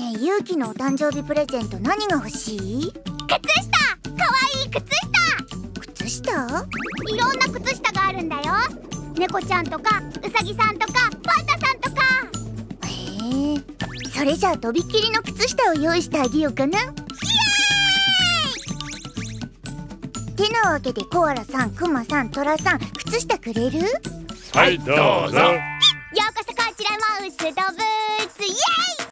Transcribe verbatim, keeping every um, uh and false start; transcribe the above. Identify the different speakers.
Speaker 1: ねえ、ゆうきのお誕生日プレゼント何が欲しい？
Speaker 2: 靴下！かわいい靴
Speaker 1: 靴下？
Speaker 2: 下！いろんな靴下があるんだよ。猫ちゃんとかうさぎさんとかパンダさんとか。
Speaker 1: へえ、それじゃあとびっきりの靴下を用意してあげようかな。イエーイ！てなわけでコアラさん、クマさん、トラさん、靴下くれる？
Speaker 3: はい、どうぞ。
Speaker 2: ようこそこちらマウス動物。イエーイ！